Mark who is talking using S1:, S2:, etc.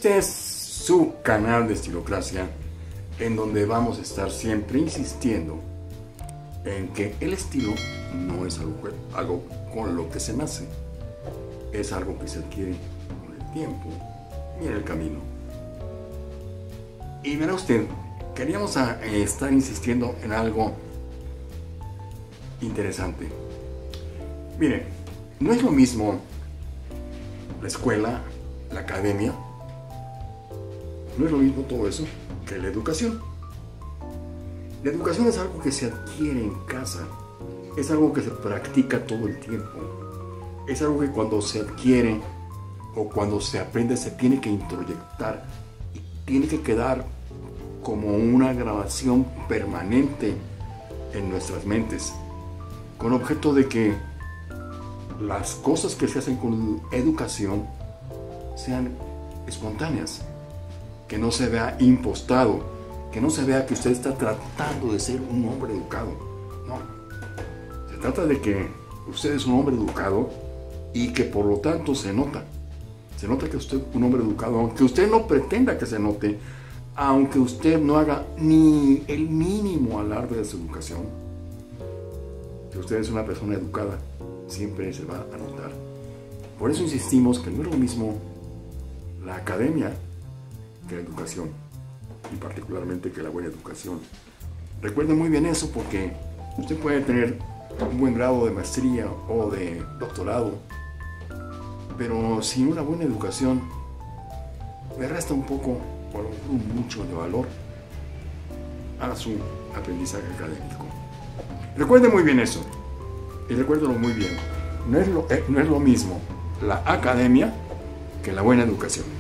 S1: Este es su canal de Estilocracia, en donde vamos a estar siempre insistiendo en que el estilo no es algo con lo que se nace, es algo que se adquiere con el tiempo y en el camino. Y verá usted, queríamos estar insistiendo en algo interesante. Mire, no es lo mismo la escuela, la academia, no es lo mismo todo eso que la educación. La educación es algo que se adquiere en casa, es algo que se practica todo el tiempo, es algo que cuando se adquiere o cuando se aprende se tiene que introyectar y tiene que quedar como una grabación permanente en nuestras mentes, con objeto de que las cosas que se hacen con educación sean espontáneas, que no se vea impostado, que no se vea que usted está tratando de ser un hombre educado. No, se trata de que usted es un hombre educado y que por lo tanto se nota que usted es un hombre educado, aunque usted no pretenda que se note, aunque usted no haga ni el mínimo alarde de su educación, que usted es una persona educada, siempre se va a notar. Por eso insistimos que no es lo mismo la academia que la educación, y particularmente que la buena educación. Recuerde muy bien eso, porque usted puede tener un buen grado de maestría o de doctorado, pero sin una buena educación le resta un poco o mucho de valor a su aprendizaje académico. Recuerde muy bien eso, y recuérdelo muy bien, no es lo mismo la academia que la buena educación.